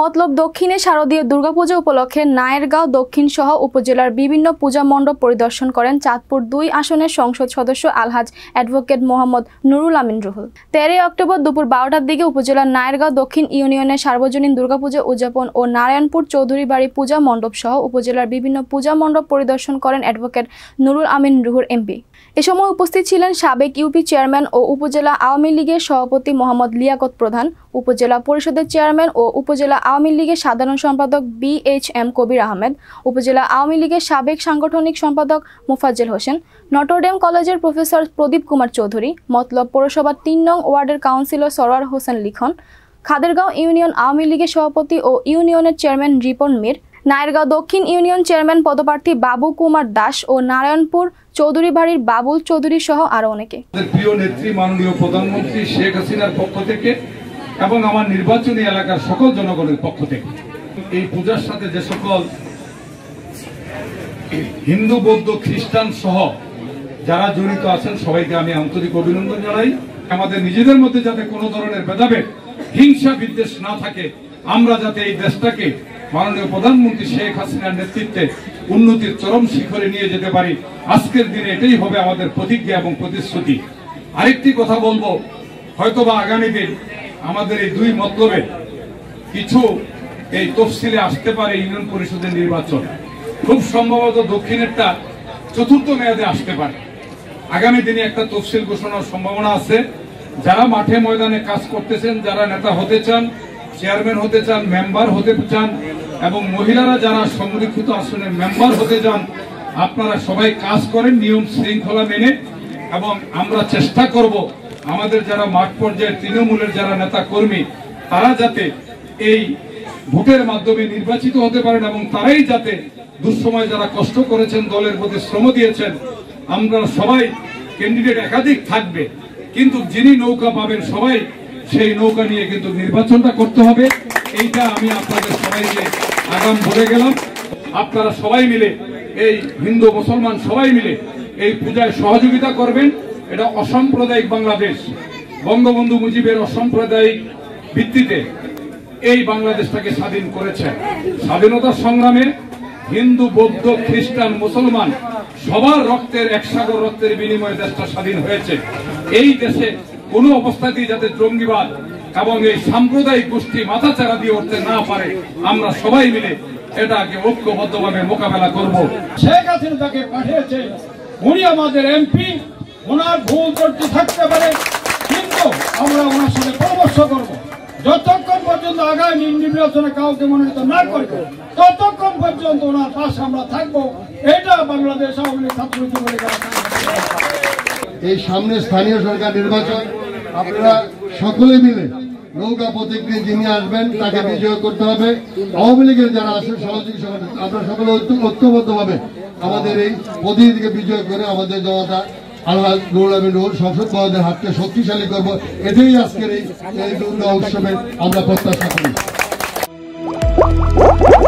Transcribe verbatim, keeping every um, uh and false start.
মতলব দক্ষিণে শারদীয় দুর্গাপূজা উপলক্ষে নায়েরগাঁও দক্ষিণ সহ উপজেলার বিভিন্ন পূজা মণ্ডপ পরিদর্শন করেন চাঁদপুর দুই আসনের সংসদ সদস্য আলহাজ অ্যাডভোকেট মোহাম্মদ নুরুল আমিন রুহুল। তেরোই অক্টোবর দুপুর বারোটার দিকে উপজেলার নায়েরগাঁও দক্ষিণ ইউনিয়নের সার্বজনীন দুর্গাপূজা উদযাপন ও নারায়ণপুর চৌধুরী বাড়ি পূজা মণ্ডপ সহ উপজেলার বিভিন্ন পূজা মণ্ডপ পরিদর্শন করেন অ্যাডভোকেট নুরুল আমিন রুহুল এমপি। এ সময় উপস্থিত ছিলেন সাবেক ইউপি চেয়ারম্যান ও উপজেলা আওয়ামী লীগের সভাপতি মোহাম্মদ লিয়াকত প্রধান, উপজেলা পরিষদের চেয়ারম্যান ও উপজেলা আওয়ামী লীগের সাধারণ সম্পাদক B H M Kabir Ahmed, উপজেলা আওয়ামী লীগের সাবেক সাংগঠনিক সম্পাদক মোফাজ্জেল হোসেন, নটরডেম কলেজের প্রফেসর প্রদীপ কুমার চৌধুরী, মতলব পৌরসভার তিন নং ওয়ার্ডের কাউন্সিলর সরোয়ার হোসেন লিখন, খাদেরগাঁও ইউনিয়ন আওয়ামী লীগের সভাপতি ও ইউনিয়নের চেয়ারম্যান রিপন মীর, নায়েরগাঁও দক্ষিণ ইউনিয়ন চেয়ারম্যান পদপ্রার্থী বাবু কুমার দাস ও নারায়ণপুর চৌধুরী বাড়ির বাবুল চৌধুরী সহ আরো অনেকে। প্রিয় নেত্রী মাননীয় প্রধানমন্ত্রী শেখ হাসিনার পক্ষ থেকে এবং আমার নির্বাচনী এলাকার সকল জনগণের পক্ষ থেকে এই পূজার সাথে যে সকল হিন্দু বৌদ্ধ খ্রিস্টান সহ যারা জড়িত আছেন সবাইকে আমি আন্তরিক অভিনন্দন জানাই। আমাদের নিজেদের মধ্যে যাতে কোনো ধরনের ভেদাভেদ হিংসা বিদ্বেষ না থাকে, আমরা যাতে এই দেশটাকে মাননীয় প্রধানমন্ত্রী শেখ হাসিনার নেতৃত্বে উন্নতির চরম শিখরে নিয়ে যেতে পারি, আজকের দিনে এটাই হবে আমাদের প্রতিজ্ঞা এবং প্রতিশ্রুতি। আরেকটি কথা বলবো, হয়তোবা আগামী দিন আমাদের এই দুই মতলবে কিছু এই তফসিলে আসতে পারে ইউনিয়ন পরিষদের নির্বাচন, খুব সম্ভবত দক্ষিণেরটা চতুর্থ মেয়াদে আসতে পারে। আগামী দিনে একটা তফসিল ঘোষণার সম্ভাবনা আছে। যারা মাঠে ময়দানে কাজ করতেছেন, যারা নেতা হতে চান, চেয়ারম্যান হতে চান, মেম্বার হতে চান এবং মহিলারা যারা সংরক্ষিত আসনের মেম্বার হতে চান, আপনারা সবাই কাজ করেন নিয়ম শৃঙ্খলা মেনে। এবং আমরা চেষ্টা করব আমাদের যারা মাঠ পর্যায়ে তৃণমূলের যারা নেতা কর্মী তারা যাতে এই ভোটের মাধ্যমে নির্বাচিত হতে পারেন এবং তারাই যাতে দুঃসময় যারা কষ্ট করেছেন, দলের প্রতি শ্রম দিয়েছেন, আমরা সবাই ক্যান্ডিডেট একাধিক থাকবে, কিন্তু যিনি নৌকা পাবেন সবাই সেই নৌকা নিয়ে কিন্তু নির্বাচনটা করতে হবে। এইটা আমি আপনাদের সবাইকে আগাম বলে গেলাম। আপনারা সবাই মিলে এই হিন্দু মুসলমান সবাই মিলে এই পূজায় সহযোগিতা করবেন। এটা অসাম্প্রদায়িক বাংলাদেশ, বঙ্গবন্ধু মুজিবের অসাম্প্রদায়িক ভিত্তিতে এই বাংলাদেশটাকে স্বাধীন করেছেন। স্বাধীনতা সংগ্রামে হিন্দু বৌদ্ধ খ্রিস্টান মুসলমান সবার রক্তের একসাগর রক্তের বিনিময়ে দেশটা স্বাধীন হয়েছে। এই দেশে কোন অবস্থাতেই যাতে জঙ্গিবাদ এবং এই সাম্প্রদায়িক গোষ্ঠী মাথাচাড়া দিয়ে উঠতে না পারে, আমরা সবাই মিলে এটাকে ঐক্যবদ্ধভাবে মোকাবেলা করব। শেখ হাসিনা তাকে পাঠিয়েছে, উনি আমাদের এমপি, ওনার ভুল ত্রুটি থাকতে পারে, কিন্তু আমরা ওনার সাথে পরামর্শ করব। যতক্ষণ পর্যন্ত আগামী নির্বাচনে কাউকে মনোনীত না করবে ততক্ষণ পর্যন্ত ওনার পাশে আমরা থাকবো। এটা বাংলাদেশ আওয়ামী লীগ ছাত্রলীগ বলে এই সামনে স্থানীয় সরকার নির্বাচন, আপনারা সকলে মিলে নৌকা প্রতীক নিয়ে যিনি আসবেন তাকে বিজয় করতে হবে। আওয়ামী লীগের যারা আছেন সহযোগী সংগঠন, আমরা সকলে ঐক্যবদ্ধভাবে আমাদের এই প্রতিনিধিকে বিজয় করে আমাদের জনতা আলহাজ নুরুল আমিন রুহুল সংসদ মহোদয়ের হাতকে শক্তিশালী করব। এটাই আজকের এই দুর্গা উৎসবের আমরা প্রত্যাশা করি।